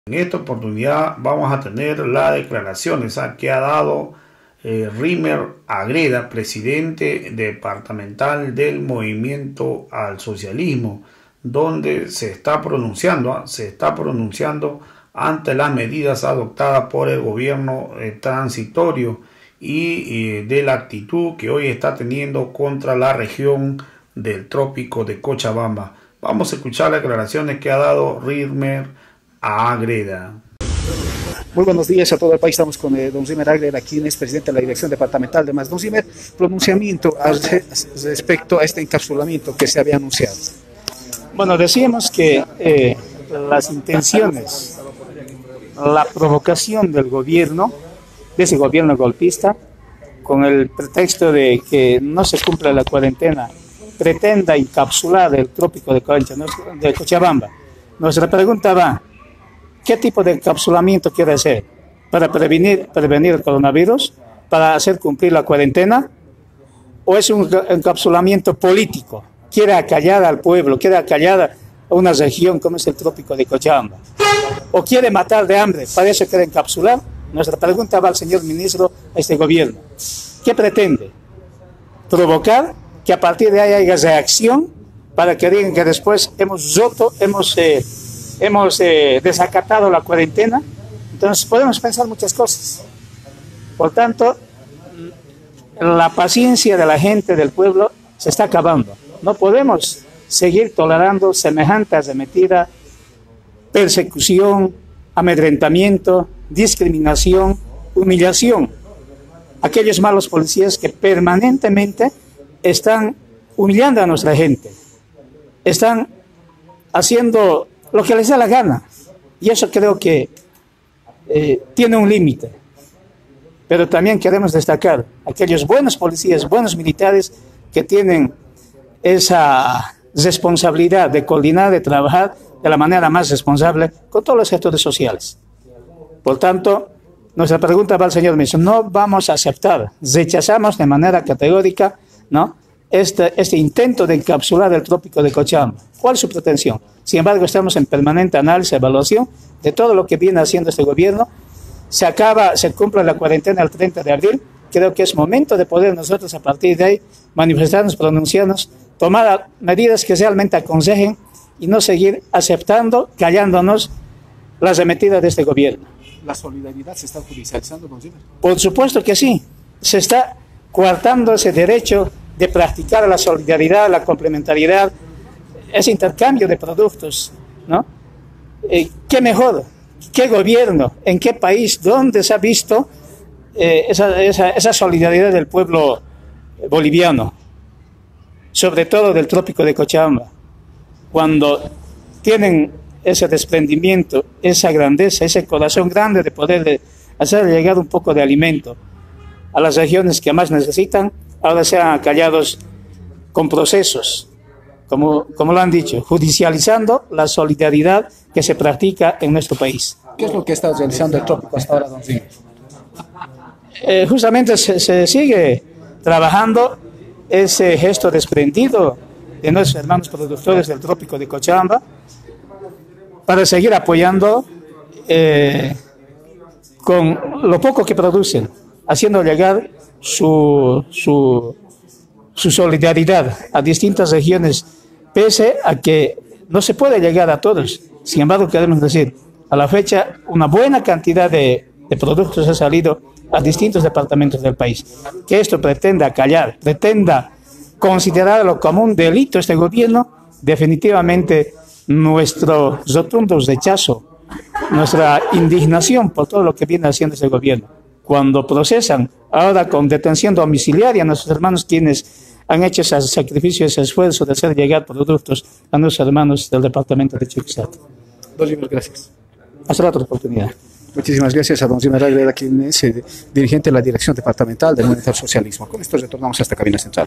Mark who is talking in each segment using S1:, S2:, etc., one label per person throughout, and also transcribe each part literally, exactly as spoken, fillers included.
S1: En esta oportunidad vamos a tener las declaraciones ¿ah? que ha dado eh, Rimer Agreda, presidente departamental del Movimiento al Socialismo, donde se está pronunciando, ¿ah? se está pronunciando ante las medidas adoptadas por el gobierno eh, transitorio y eh, de la actitud que hoy está teniendo contra la región del trópico de Cochabamba. Vamos a escuchar las declaraciones que ha dado Rimer Agreda.
S2: Muy buenos días a todo el país. Estamos con eh, don Rimer Agreda, quien es presidente de la Dirección Departamental de M A S. Don Rimer, pronunciamiento al respecto a este encapsulamiento que se había anunciado.
S3: Bueno, decíamos que eh, las intenciones, la provocación del gobierno, de ese gobierno golpista, con el pretexto de que no se cumpla la cuarentena, pretenda encapsular el trópico de, Concha, de Cochabamba. Nuestra pregunta va: ¿qué tipo de encapsulamiento quiere hacer? ¿Para prevenir, prevenir el coronavirus? ¿Para hacer cumplir la cuarentena? ¿O es un encapsulamiento político? ¿Quiere acallar al pueblo? ¿Quiere acallar a una región como es el trópico de Cochabamba? ¿O quiere matar de hambre? ¿Para eso quiere encapsular? Nuestra pregunta va al señor ministro, a este gobierno. ¿Qué pretende? ¿Provocar que a partir de ahí haya reacción para que digan que después hemos roto, hemos... Eh, hemos eh, desacatado la cuarentena? Entonces podemos pensar muchas cosas. Por tanto, la paciencia de la gente, del pueblo, se está acabando. No podemos seguir tolerando semejante arremetida, persecución, amedrentamiento, discriminación, humillación. Aquellos malos policías que permanentemente están humillando a nuestra gente, están haciendo lo que les da la gana, y eso creo que eh, tiene un límite. Pero también queremos destacar aquellos buenos policías, buenos militares que tienen esa responsabilidad de coordinar, de trabajar de la manera más responsable con todos los sectores sociales. Por tanto, nuestra pregunta va al señor ministro: no vamos a aceptar, rechazamos de manera categórica, ¿no?, Este, este intento de encapsular el trópico de Cochabamba. ¿Cuál es su pretensión? Sin embargo, estamos en permanente análisis, evaluación de todo lo que viene haciendo este gobierno. Se acaba, se cumple la cuarentena el treinta de abril. Creo que es momento de poder nosotros, a partir de ahí, manifestarnos, pronunciarnos, tomar medidas que realmente aconsejen y no seguir aceptando, callándonos las arremetidas de este gobierno.
S2: ¿La solidaridad se está judicializando, don Rimer?
S3: Por supuesto que sí. Se está coartando ese derecho de practicar la solidaridad, la complementariedad, ese intercambio de productos, ¿no? Eh, ¿Qué mejor? ¿Qué gobierno? ¿En qué país? ¿Dónde se ha visto eh, esa, esa, esa solidaridad del pueblo boliviano? Sobre todo del trópico de Cochabamba. Cuando tienen ese desprendimiento, esa grandeza, ese corazón grande de poder de hacer llegar un poco de alimento a las regiones que más necesitan, ahora sean acallados con procesos, como, como lo han dicho, judicializando la solidaridad que se practica en nuestro país.
S2: ¿Qué es lo que está realizando el trópico hasta ahora, don Rimer?
S3: Eh, justamente se, se sigue trabajando ese gesto desprendido de nuestros hermanos productores del trópico de Cochabamba para seguir apoyando eh, con lo poco que producen, haciendo llegar Su, su, su solidaridad a distintas regiones, pese a que no se puede llegar a todos. Sin embargo, queremos decir, a la fecha, una buena cantidad de, de productos ha salido a distintos departamentos del país. Que esto pretenda callar, pretenda considerarlo como un delito este gobierno, definitivamente nuestro rotundo rechazo, nuestra indignación por todo lo que viene haciendo este gobierno. Cuando procesan ahora con detención domiciliaria a nuestros hermanos quienes han hecho ese sacrificio, ese esfuerzo de hacer llegar productos a nuestros hermanos del departamento de Chuquisato.
S2: Don Rimer, gracias.
S3: Hasta la otra oportunidad.
S2: Muchísimas gracias a don Rimer Agreda, quien es eh, dirigente de la Dirección Departamental del Movimiento al Socialismo. Con esto retornamos a esta cabina central.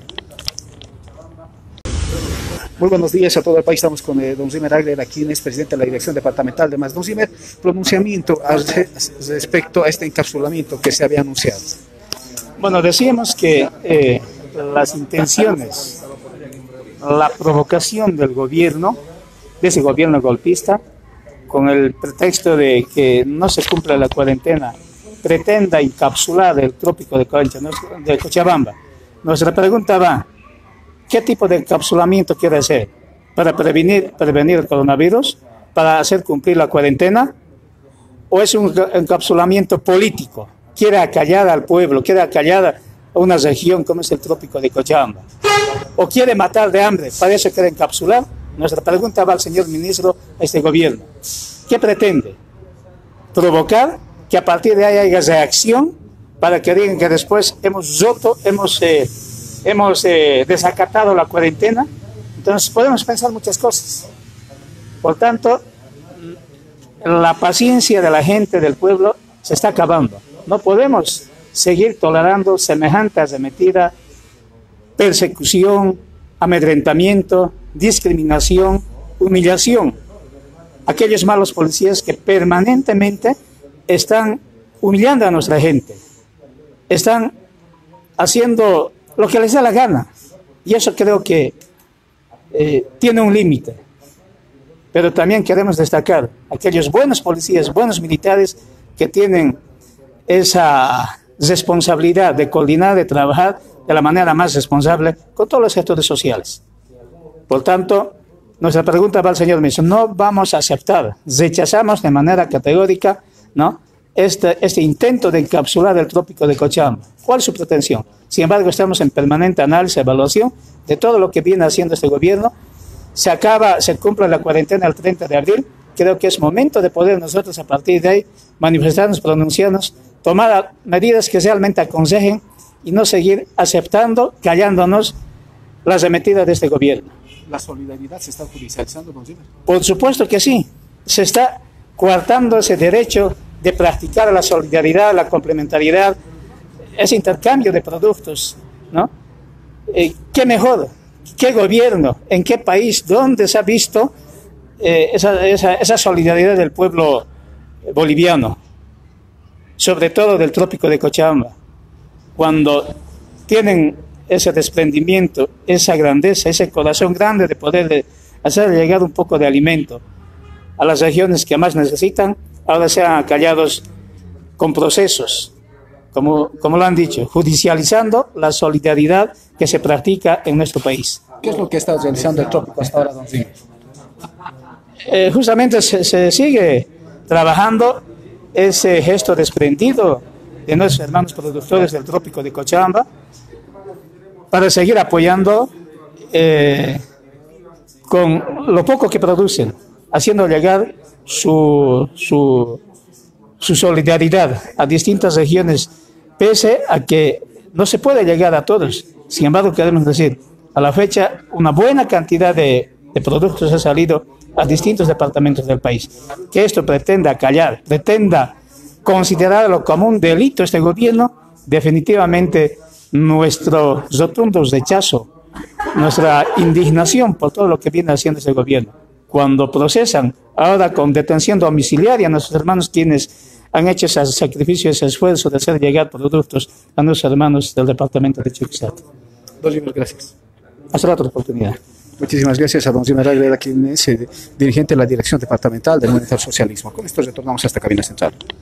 S2: Muy buenos días a todo el país. Estamos con eh, don Rimer Agreda, quien es presidente de la Dirección Departamental de M A S. Don Rimer, pronunciamiento al respecto a este encapsulamiento que se había anunciado.
S3: Bueno, decíamos que eh, las intenciones, la provocación del gobierno, de ese gobierno golpista, con el pretexto de que no se cumple la cuarentena, pretenda encapsular el trópico de, Concha, de Cochabamba. Nuestra pregunta va, ¿qué tipo de encapsulamiento quiere hacer? ¿Para prevenir, prevenir el coronavirus? ¿Para hacer cumplir la cuarentena? ¿O es un encapsulamiento político? ¿Quiere acallar al pueblo? ¿Quiere acallar a una región como es el trópico de Cochabamba? ¿O quiere matar de hambre? ¿Para eso quiere encapsular? Nuestra pregunta va al señor ministro, a este gobierno. ¿Qué pretende? ¿Provocar que a partir de ahí haya reacción para que digan que después hemos roto, hemos, eh, hemos eh, desacatado la cuarentena? Entonces podemos pensar muchas cosas. Por tanto, la paciencia de la gente, del pueblo, se está acabando. No podemos seguir tolerando semejante arremetida, persecución, amedrentamiento, discriminación, humillación. Aquellos malos policías que permanentemente están humillando a nuestra gente, están haciendo lo que les da la gana, y eso creo que eh, tiene un límite. Pero también queremos destacar aquellos buenos policías, buenos militares que tienen esa responsabilidad de coordinar, de trabajar de la manera más responsable con todos los sectores sociales. Por tanto, nuestra pregunta va al señor ministro. No vamos a aceptar, rechazamos de manera categórica, ¿no?, este, este intento de encapsular el trópico de Cochabamba. ¿Cuál es su pretensión? Sin embargo, estamos en permanente análisis, evaluación de todo lo que viene haciendo este gobierno. Se acaba, se cumple la cuarentena el treinta de abril. Creo que es momento de poder nosotros a partir de ahí manifestarnos, pronunciarnos, tomar medidas que realmente aconsejen y no seguir aceptando, callándonos las arremetidas de este gobierno.
S2: ¿La solidaridad se está judicializando, don Zimmer?
S3: Por supuesto que sí. Se está coartando ese derecho de practicar la solidaridad, la complementariedad, ese intercambio de productos, ¿no? Eh, ¿Qué mejor? ¿Qué gobierno? ¿En qué país? ¿Dónde se ha visto eh, esa, esa, esa solidaridad del pueblo boliviano? Sobre todo del trópico de Cochabamba. Cuando tienen ese desprendimiento, esa grandeza, ese corazón grande de poder hacer llegar un poco de alimento a las regiones que más necesitan, ahora sean acallados con procesos, como, como lo han dicho, judicializando la solidaridad que se practica en nuestro país.
S2: ¿Qué es lo que está realizando el trópico hasta ahora, don Zimmer?
S3: Eh, justamente se, se sigue trabajando ese gesto desprendido de nuestros hermanos productores del trópico de Cochabamba para seguir apoyando eh, con lo poco que producen, haciendo llegar su, su, su solidaridad a distintas regiones, pese a que no se puede llegar a todos. Sin embargo, queremos decir, a la fecha, una buena cantidad de, de productos ha salido a distintos departamentos del país. Que esto pretenda callar, pretenda considerarlo como un delito este gobierno, definitivamente nuestro rotundo rechazo, nuestra indignación por todo lo que viene haciendo este gobierno. Cuando procesan ahora con detención domiciliaria a nuestros hermanos quienes han hecho ese sacrificio, ese esfuerzo de hacer llegar productos a nuestros hermanos del departamento de Chuquisato.
S2: Don Zimmer, gracias.
S3: Hasta la otra oportunidad.
S2: Muchísimas gracias a don Zimmer Agreda, quien es eh, dirigente de la Dirección Departamental del Movimiento al Socialismo. Con esto retornamos a esta cabina central.